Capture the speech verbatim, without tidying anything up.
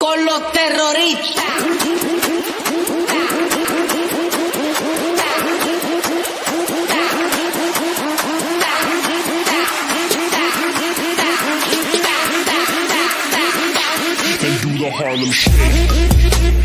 con los terroristas. And do the Harlem Shake.